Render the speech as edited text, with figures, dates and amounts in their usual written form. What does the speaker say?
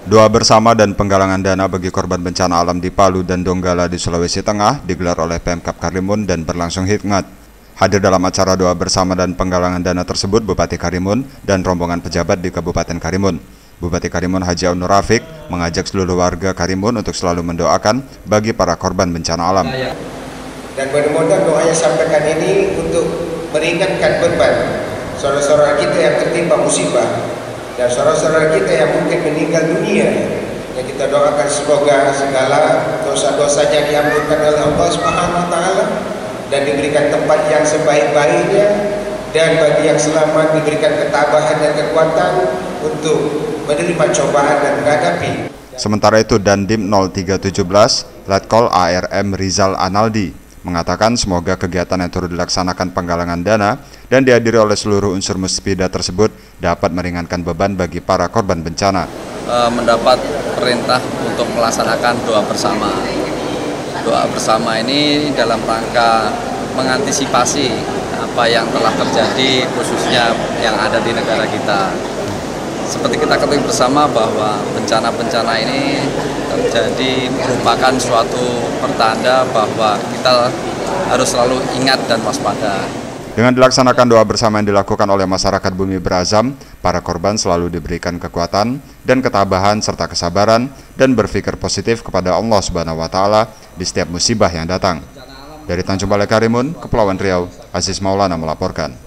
Doa bersama dan penggalangan dana bagi korban bencana alam di Palu dan Donggala di Sulawesi Tengah digelar oleh Pemkab Karimun dan berlangsung hikmat. Hadir dalam acara doa bersama dan penggalangan dana tersebut Bupati Karimun dan rombongan pejabat di Kabupaten Karimun. Bupati Karimun Haji Aun Nur Rafiq mengajak seluruh warga Karimun untuk selalu mendoakan bagi para korban bencana alam. Dan mudah-mudahan doa yang sampaikan ini untuk meringankan beban saudara-saudara kita yang tertimpa musibah dan saudara-saudara kita yang mungkin meninggal dunia, yang kita doakan semoga segala dosa-dosanya diampunkan oleh Allah Subhanahu wa taala dan diberikan tempat yang sebaik-baiknya, dan bagi yang selamat diberikan ketabahan dan kekuatan untuk menerima cobaan dan menghadapi. Sementara itu Dandim 0317 Letkol ARM Rizal Analdi mengatakan semoga kegiatan yang turut dilaksanakan penggalangan dana dan dihadiri oleh seluruh unsur musbida tersebut dapat meringankan beban bagi para korban bencana. Mendapat perintah untuk melaksanakan doa bersama. Doa bersama ini dalam rangka mengantisipasi apa yang telah terjadi khususnya yang ada di negara kita. Seperti kita ketahui bersama bahwa bencana-bencana ini terjadi merupakan suatu pertanda bahwa kita harus selalu ingat dan waspada. Dengan dilaksanakan doa bersama yang dilakukan oleh masyarakat Bumi Berazam, para korban selalu diberikan kekuatan dan ketabahan serta kesabaran dan berpikir positif kepada Allah Subhanahu wa taala di setiap musibah yang datang. Dari Tanjung Balai Karimun, Kepulauan Riau, Aziz Maulana melaporkan.